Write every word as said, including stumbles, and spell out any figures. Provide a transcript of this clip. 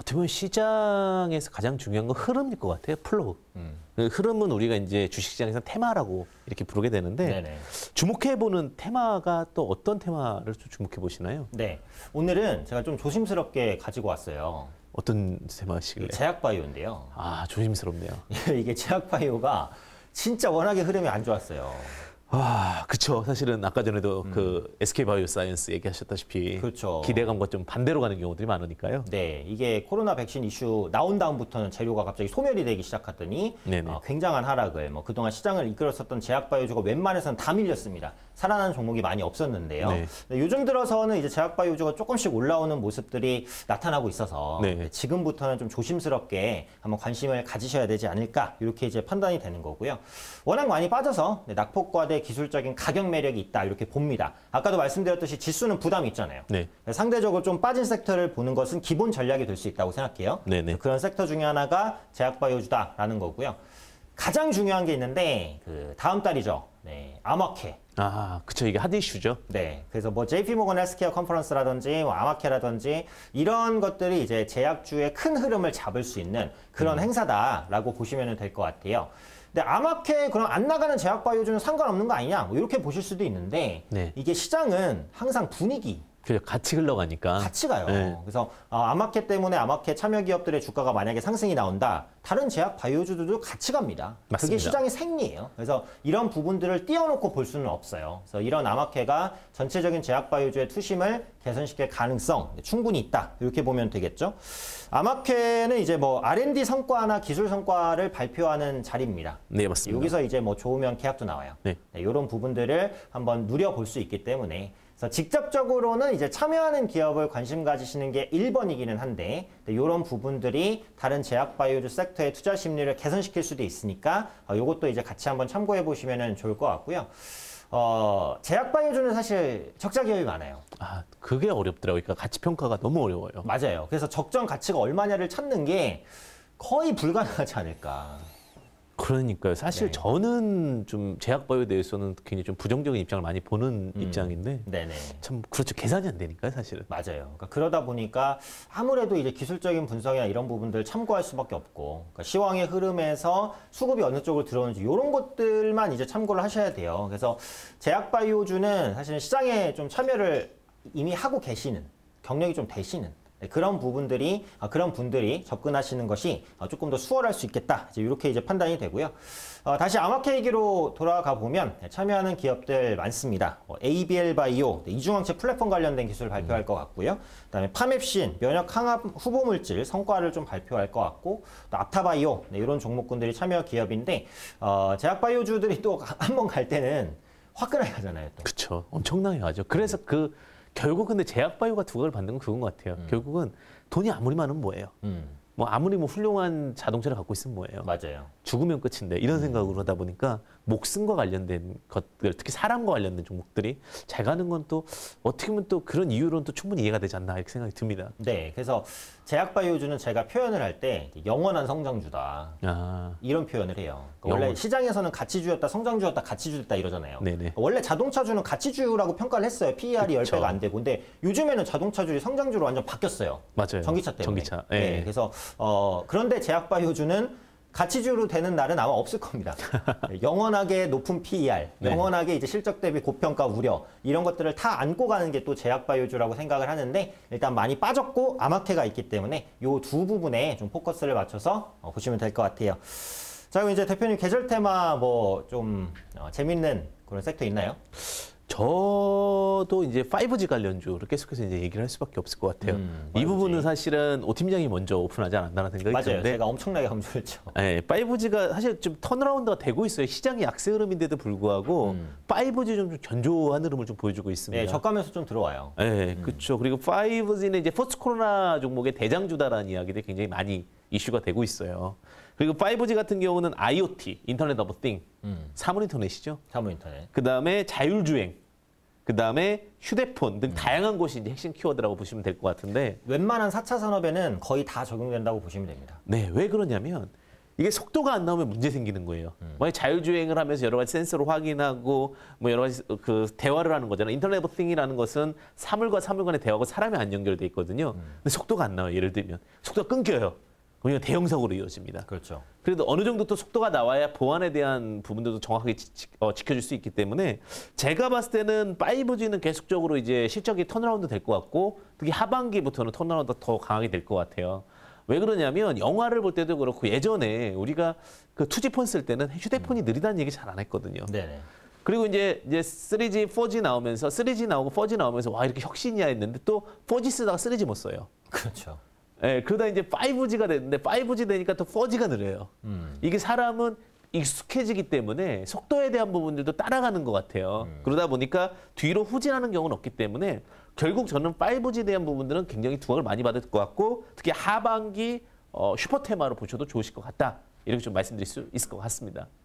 어떻게 보면 시장에서 가장 중요한 건 흐름일 것 같아요. 플로우. 음. 그 흐름은 우리가 이제 주식시장에서 테마라고 이렇게 부르게 되는데 네네. 주목해보는 테마가 또 어떤 테마를 좀 주목해보시나요? 네. 오늘은 제가 좀 조심스럽게 가지고 왔어요. 어떤 테마시길래? 제약바이오인데요. 아, 조심스럽네요. 이게 제약바이오가 진짜 워낙에 흐름이 안 좋았어요. 아, 그쵸. 사실은 아까 전에도 음. 그 에스케이바이오사이언스 얘기하셨다시피 그렇죠. 기대감과 좀 반대로 가는 경우들이 많으니까요. 네, 이게 코로나 백신 이슈 나온 다음부터는 재료가 갑자기 소멸이 되기 시작하더니 어, 굉장한 하락을 뭐 그동안 시장을 이끌었었던 제약바이오주가 웬만해서는 다 밀렸습니다. 살아나는 종목이 많이 없었는데요. 네. 네, 요즘 들어서는 이제 제약바이오주가 조금씩 올라오는 모습들이 나타나고 있어서 네. 지금부터는 좀 조심스럽게 한번 관심을 가지셔야 되지 않을까 이렇게 이제 판단이 되는 거고요. 워낙 많이 빠져서 낙폭과대 기술적인 가격 매력이 있다 이렇게 봅니다. 아까도 말씀드렸듯이 지수는 부담이 있잖아요. 네. 상대적으로 좀 빠진 섹터를 보는 것은 기본 전략이 될 수 있다고 생각해요. 네네. 그런 섹터 중에 하나가 제약바이오주다라는 거고요. 가장 중요한 게 있는데 그 다음 달이죠. 네, 아마케. 아, 그쵸. 이게 핫 이슈죠. 네, 그래서 뭐 제이피모건 헬스케어 컨퍼런스라든지 뭐 아마케라든지 이런 것들이 이제 제약주의 큰 흐름을 잡을 수 있는 그런 음. 행사다라고 보시면 될 것 같아요. 근데 아마케 그럼 안 나가는 제약바이오주는 상관없는 거 아니냐? 뭐 이렇게 보실 수도 있는데 네. 이게 시장은 항상 분위기. 그죠. 같이 흘러가니까. 같이 가요. 네. 그래서 아마케 때문에 아마케 참여 기업들의 주가가 만약에 상승이 나온다. 다른 제약 바이오주들도 같이 갑니다. 맞습니다. 그게 시장의 생리예요. 그래서 이런 부분들을 띄워놓고 볼 수는 없어요. 그래서 이런 아마케가 전체적인 제약 바이오주의 투심을 개선시킬 가능성 충분히 있다. 이렇게 보면 되겠죠. 아마케는 이제 뭐 알 앤 디 성과나 기술 성과를 발표하는 자리입니다. 네, 맞습니다. 여기서 이제 뭐 좋으면 계약도 나와요. 네. 네, 이런 부분들을 한번 누려볼 수 있기 때문에 그래서 직접적으로는 이제 참여하는 기업을 관심 가지시는 게 일 번이기는 한데 이런 부분들이 다른 제약 바이오주 섹터의 투자 심리를 개선시킬 수도 있으니까 어, 이것도 이제 같이 한번 참고해 보시면 좋을 것 같고요. 어, 제약 바이오주는 사실 적자 기업이 많아요. 아, 그게 어렵더라고요. 그러니까 가치 평가가 너무 어려워요. 맞아요. 그래서 적정 가치가 얼마냐를 찾는 게 거의 불가능하지 않을까. 그러니까요. 사실 네. 저는 좀 제약바이오에 대해서는 굉장히 좀 부정적인 입장을 많이 보는 음. 입장인데 네네. 참 그렇죠. 계산이 안 되니까요, 사실은. 맞아요. 그러니까 그러다 보니까 아무래도 이제 기술적인 분석이나 이런 부분들을 참고할 수밖에 없고 그러니까 시황의 흐름에서 수급이 어느 쪽으로 들어오는지 이런 것들만 이제 참고를 하셔야 돼요. 그래서 제약바이오주는 사실 시장에 좀 참여를 이미 하고 계시는 경력이 좀 되시는 그런 부분들이 그런 분들이 접근하시는 것이 조금 더 수월할 수 있겠다. 이제 이렇게 이제 판단이 되고요. 어, 다시 아마케 얘기로 돌아가 보면 참여하는 기업들 많습니다. 어, 에이비엘 바이오 이중항체 플랫폼 관련된 기술을 발표할 음. 것 같고요. 그다음에 파맵신 면역 항암 후보 물질 성과를 좀 발표할 것 같고 또 아타바이오 네, 이런 종목군들이 참여 기업인데 어, 제약바이오주들이 또 한 번 갈 때는 화끈하게 가잖아요. 그렇죠. 엄청나게 가죠. 그래서 그 결국 근데 제약바이오가 두각을 받는 건 그건 것 같아요. 음. 결국은 돈이 아무리 많으면 뭐예요? 음. 뭐 아무리 뭐 훌륭한 자동차를 갖고 있으면 뭐예요? 맞아요. 죽으면 끝인데 이런 생각으로 하다 보니까 목숨과 관련된 것들, 특히 사람과 관련된 종목들이 잘 가는 건 또 어떻게 보면 또 그런 이유로는 또 충분히 이해가 되지 않나 이렇게 생각이 듭니다. 네, 그래서 제약바이오주는 제가 표현을 할 때 영원한 성장주다 아. 이런 표현을 해요. 그러니까 원래 시장에서는 가치주였다, 성장주였다, 가치주였다 이러잖아요. 네네. 원래 자동차주는 가치주라고 평가를 했어요. 피이알이 십 배가 안 되고. 근데 요즘에는 자동차주들이 성장주로 완전 바뀌었어요. 맞아요. 전기차 때문에. 전기차. 네. 네. 네, 그래서 어, 그런데 제약바이오주는 가치주로 되는 날은 아마 없을 겁니다. 영원하게 높은 피이알, 네. 영원하게 이제 실적 대비 고평가 우려 이런 것들을 다 안고 가는 게 또 제약바이오주라고 생각을 하는데 일단 많이 빠졌고 아마케가 있기 때문에 이 두 부분에 좀 포커스를 맞춰서 어, 보시면 될 것 같아요. 자, 그럼 이제 대표님 계절 테마 뭐 좀 어, 재밌는 그런 섹터 있나요? 저도 이제 파이브지 관련주를 계속해서 이제 얘기를 할 수밖에 없을 것 같아요. 음, 이 부분은 사실은 오 팀장이 먼저 오픈하지 않았다는 생각이 맞아요. 드는데. 제가 엄청나게 강조했죠. 네, 파이브지가 사실 좀 턴어라운드가 되고 있어요. 시장이 약세 흐름인데도 불구하고 음. 파이브지 좀 견조한 흐름을 좀 보여주고 있습니다. 네, 저가면서 좀 들어와요. 네, 음. 그렇죠. 그리고 파이브지는 이제 포스트 코로나 종목의 대장주다라는 이야기들이 굉장히 많이 이슈가 되고 있어요. 그리고 파이브지 같은 경우는 아이오티, 인터넷 오브 띵, 음. 사물 인터넷이죠. 사물 인터넷. 그 다음에 자율주행, 그 다음에 휴대폰 등 음. 다양한 것이 이제 핵심 키워드라고 보시면 될 것 같은데 웬만한 사 차 산업에는 거의 다 적용된다고 보시면 됩니다. 네, 왜 그러냐면 이게 속도가 안 나오면 문제 생기는 거예요. 음. 만약 자율주행을 하면서 여러 가지 센서를 확인하고 뭐 여러 가지 그 대화를 하는 거잖아요. 인터넷 오브 띵이라는 것은 사물과 사물 간의 대화가 사람이 안 연결돼 있거든요. 음. 근데 속도가 안 나와요. 예를 들면 속도가 끊겨요. 그러면 대형 사고로 이어집니다. 그렇죠. 그래도 어느 정도 또 속도가 나와야 보안에 대한 부분들도 정확하게 지, 지, 어, 지켜줄 수 있기 때문에 제가 봤을 때는 파이브지는 계속적으로 이제 실적이 턴어라운드 될 것 같고 특히 하반기부터는 턴어라운드 더 강하게 될 것 같아요. 왜 그러냐면 영화를 볼 때도 그렇고 예전에 우리가 그 투지폰 쓸 때는 휴대폰이 느리다는 얘기 잘 안 했거든요. 네네. 그리고 이제 이제 쓰리지, 포지 나오면서 쓰리지 나오고 포지 나오면서 와 이렇게 혁신이야 했는데 또 포지 쓰다가 쓰리지 못 써요. 그렇죠. 예, 그러다 이제 파이브지가 됐는데 파이브지 되니까 또 포지가 느려요. 음. 이게 사람은 익숙해지기 때문에 속도에 대한 부분들도 따라가는 것 같아요. 음. 그러다 보니까 뒤로 후진하는 경우는 없기 때문에 결국 저는 파이브지에 대한 부분들은 굉장히 두각을 많이 받을 것 같고 특히 하반기 어, 슈퍼 테마로 보셔도 좋으실 것 같다. 이렇게 좀 말씀드릴 수 있을 것 같습니다.